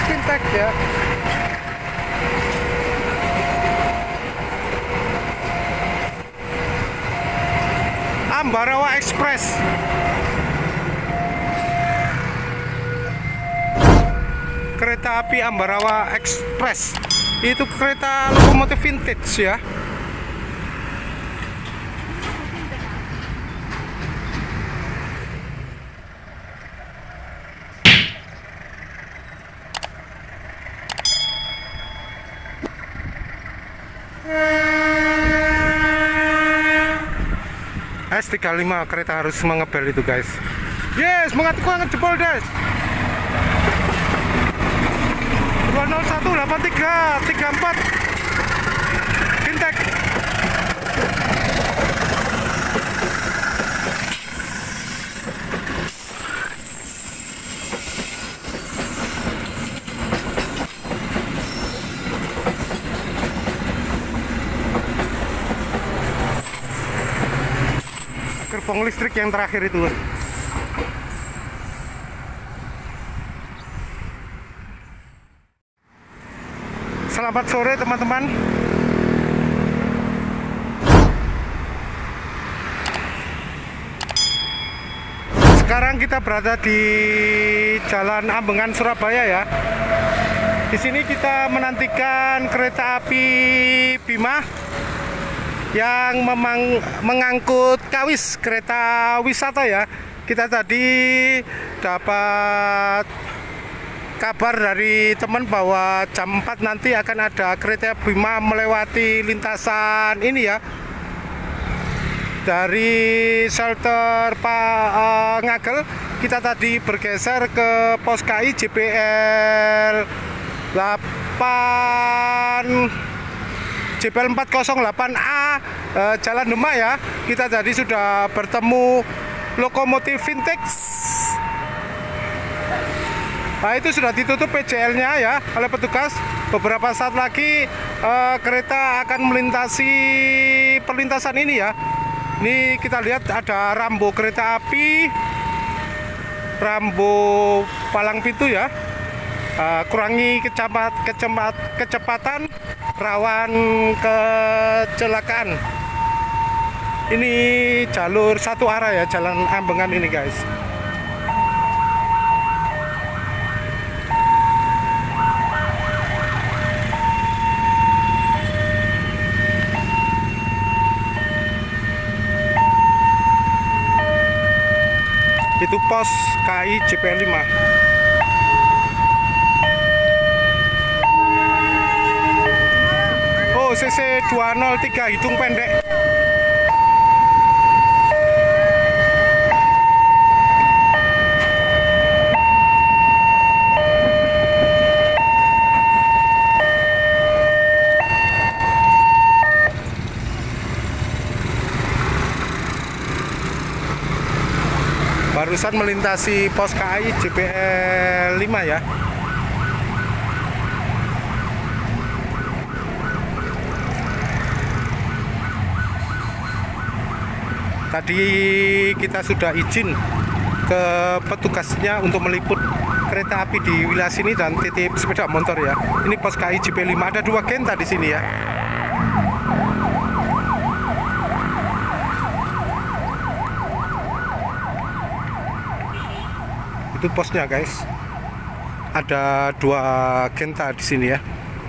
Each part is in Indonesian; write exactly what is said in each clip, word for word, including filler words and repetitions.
Vintex ya. Ambarawa Express. Kereta api Ambarawa Express. Itu kereta lokomotif vintage ya. S tiga puluh lima kereta harus mengebel itu guys. Yes, mengaku angkat jempol guys. dua nol satu delapan tiga tiga empat Vintex. Gerbong listrik yang terakhir itu. Selamat sore teman-teman. Sekarang kita berada di Jalan Ambengan, Surabaya ya. Di sini kita menantikan kereta api Bima yang memang mengangkut Kawis, kereta wisata ya. Kita tadi dapat kabar dari teman bahwa jam empat nanti akan ada kereta Bima melewati lintasan ini ya. Dari shelter Pak uh, Ngagel, kita tadi bergeser ke pos K I J P L delapan J P L empat nol delapan A uh, Jalan Demak ya. Kita tadi sudah bertemu lokomotif Vintex. Nah, itu sudah ditutup P J L-nya ya oleh petugas. Beberapa saat lagi uh, kereta akan melintasi perlintasan ini ya. Ini kita lihat ada rambu kereta api, rambu palang pintu ya. Uh, kurangi kecepat, kecepat, kecepatan, rawan kecelakaan. Ini jalur satu arah ya, Jalan Ambengan ini guys. Itu pos K I J P L lima. Oh, C C dua nol tiga hitung pendek. Barusan melintasi pos K I J P L lima ya. Tadi kita sudah izin ke petugasnya untuk meliput kereta api di wilayah sini dan titip sepeda motor ya. Ini pos K I J P L lima, ada dua genta di sini ya. Itu posnya guys, ada dua genta di sini ya.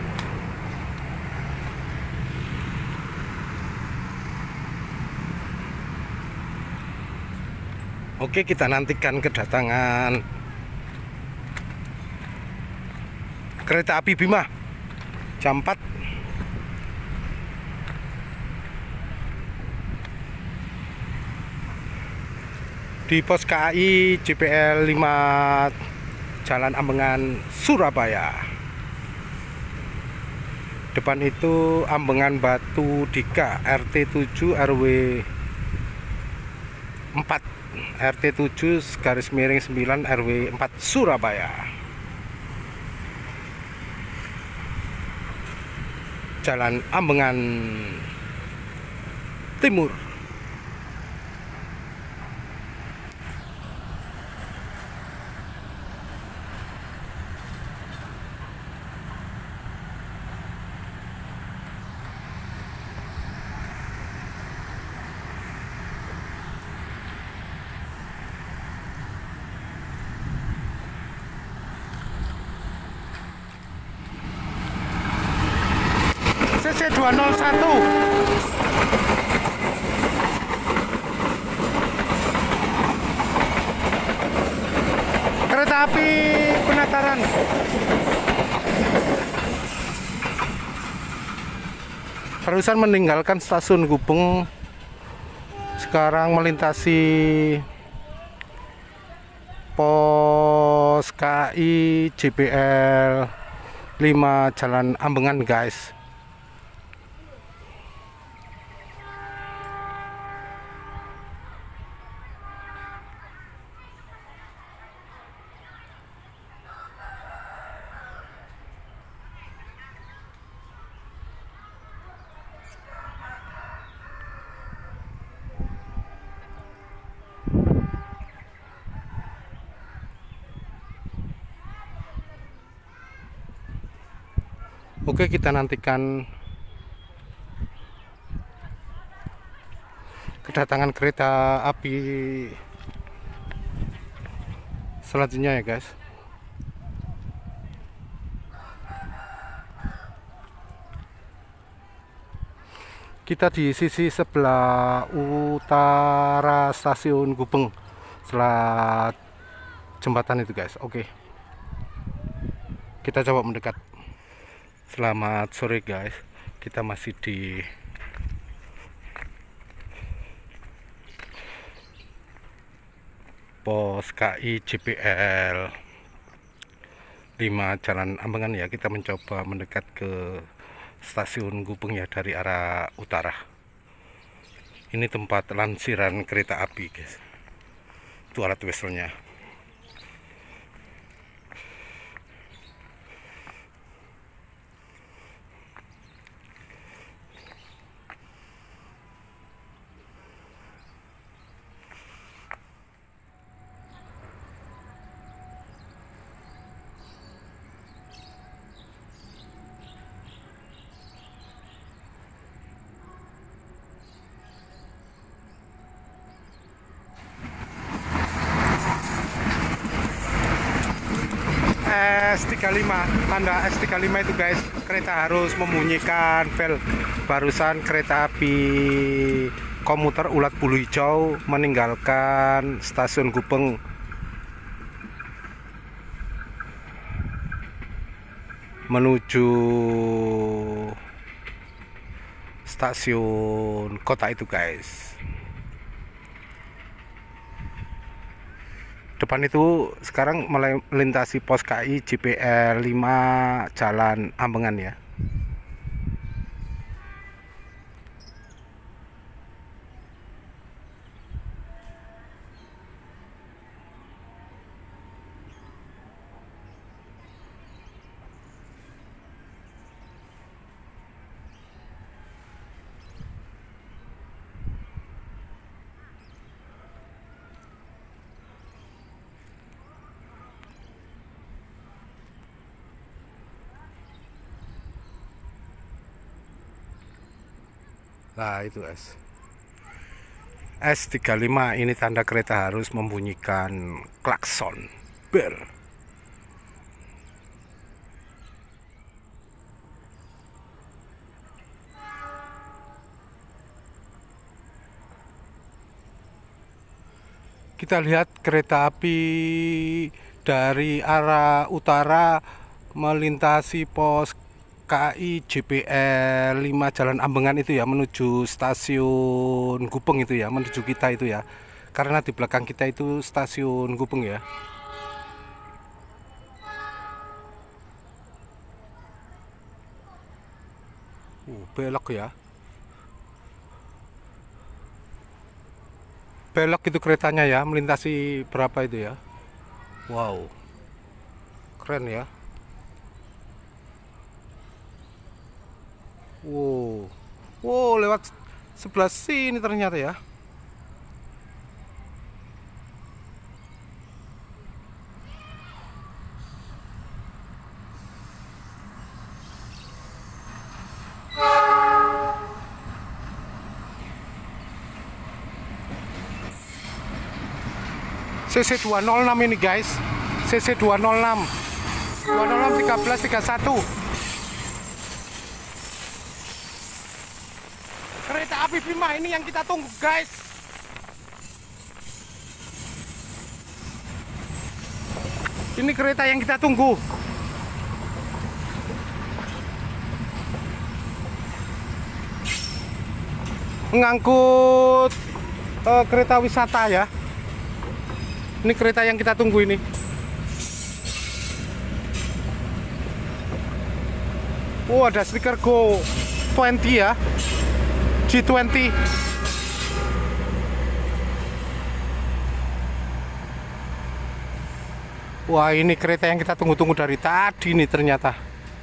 Oke, kita nantikan kedatangan kereta api Bima jam empat. Di pos K I J P L lima Jalan Ambengan, Surabaya. Depan itu Ambengan Batu Dika, R T tujuh R W empat, R T tujuh garis miring sembilan R W empat Surabaya. Jalan Ambengan Timur. C C dua nol satu. Kereta api Penataran. Barusan meninggalkan stasiun Gubeng, sekarang melintasi pos K I J P L lima Jalan Ambengan, guys. Oke, kita nantikan kedatangan kereta api selanjutnya ya, guys. Kita di sisi sebelah utara stasiun Gubeng, setelah jembatan itu, guys. Oke, kita coba mendekat. Selamat sore, guys. Kita masih di pos K I J P L lima Jalan Ambengan ya. Kita mencoba mendekat ke stasiun Gubeng ya dari arah utara. Ini tempat lansiran kereta api, guys. Itu alat whistle-nya. S tiga puluh lima, tanda S tiga puluh lima itu, guys, kereta harus membunyikan bel. Barusan kereta api komuter Ulat Bulu Hijau meninggalkan stasiun Gubeng menuju stasiun kota itu, guys. Depan itu sekarang melintasi pos K I J P L lima Jalan Ambengan ya. Nah, itu S S tiga puluh lima, ini tanda kereta harus membunyikan klakson bel. Kita lihat kereta api dari arah utara melintasi pos K I J P L lima Jalan Ambengan itu ya, menuju stasiun Gubeng itu ya, menuju kita itu ya. Karena di belakang kita itu stasiun Gubeng ya. Uh, belok ya. Belok itu keretanya ya, melintasi berapa itu ya. Wow, keren ya. Wow, wow, lewat sebelah sini ternyata ya. C C dua nol enam ini, guys. C C dua nol enam dua nol enam tiga belas tiga puluh satu. api Bima ini yang kita tunggu, guys. Ini kereta yang kita tunggu. Mengangkut uh, kereta wisata ya. Ini kereta yang kita tunggu ini. Oh, ada stiker Go dua puluh ya. G dua puluh. Wah, ini kereta yang kita tunggu-tunggu dari tadi nih ternyata.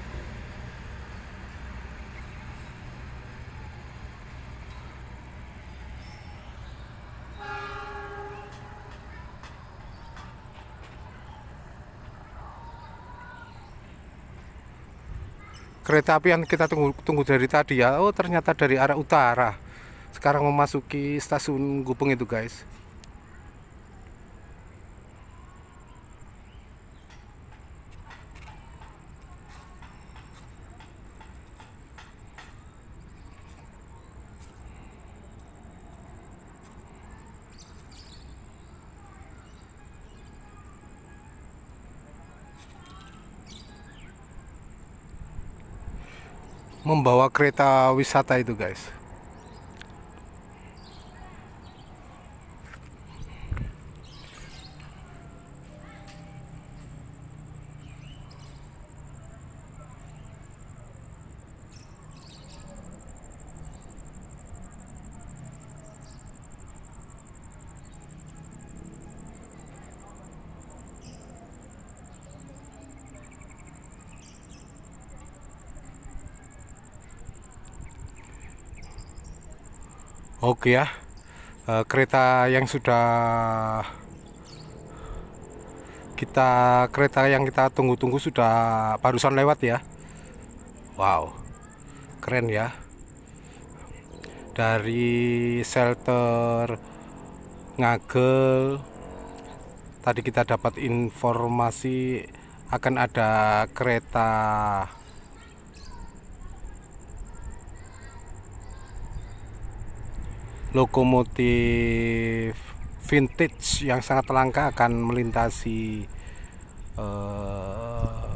Kereta api yang kita tunggu tunggu dari tadi ya. Oh, ternyata dari arah utara. Sekarang memasuki stasiun Gubeng itu, guys. Membawa kereta wisata itu, guys. Oke ya, e, kereta yang sudah kita kereta yang kita tunggu-tunggu sudah barusan lewat ya. Wow, keren ya. Dari shelter Ngagel tadi kita dapat informasi akan ada kereta lokomotif vintage yang sangat langka akan melintasi uh,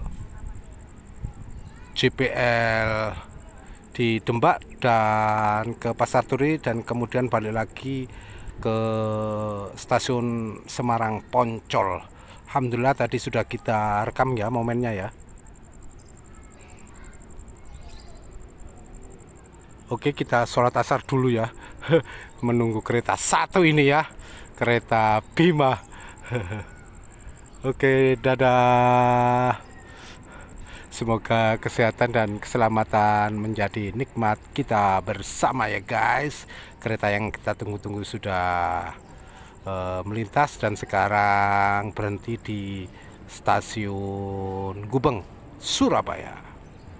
J P L di Dembak dan ke Pasar Turi dan kemudian balik lagi ke stasiun Semarang Poncol. Alhamdulillah tadi sudah kita rekam ya momennya ya. Oke, kita sholat asar dulu ya. Menunggu kereta satu ini ya, kereta Bima. Oke, dadah. Semoga kesehatan dan keselamatan menjadi nikmat kita bersama ya, guys. Kereta yang kita tunggu-tunggu sudah uh, melintas dan sekarang berhenti di stasiun Gubeng, Surabaya.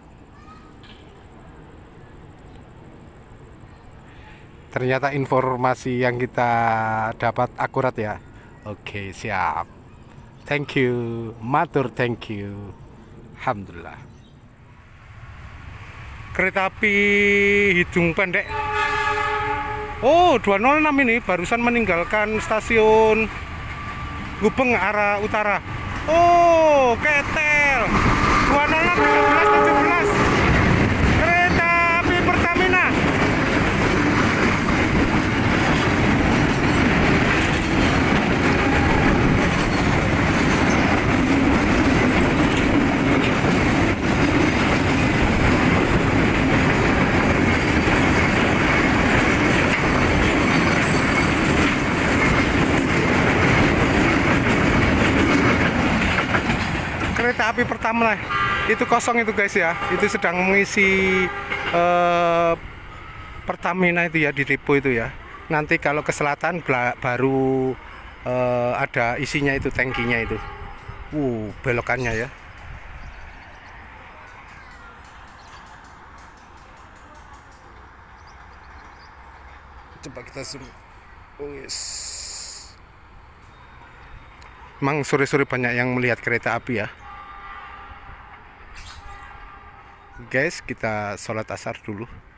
Ternyata informasi yang kita dapat akurat ya. Oke, siap. Thank you, matur thank you. Alhamdulillah. Kereta api hidung pendek. Oh, dua nol enam ini barusan meninggalkan stasiun Gubeng arah utara. Oh, ketel. dua nol enam satu belas tujuh belas. Kereta api Pertamina. Kereta api pertama lah itu kosong itu, guys ya. Itu sedang mengisi eh, Pertamina itu ya, di depo itu ya. Nanti kalau ke selatan baru eh, ada isinya itu, tangkinya itu. Uh, belokannya ya. Coba kita zoom. Oh, yes. Emang sore-sore banyak yang melihat kereta api ya. Guys, kita sholat asar dulu.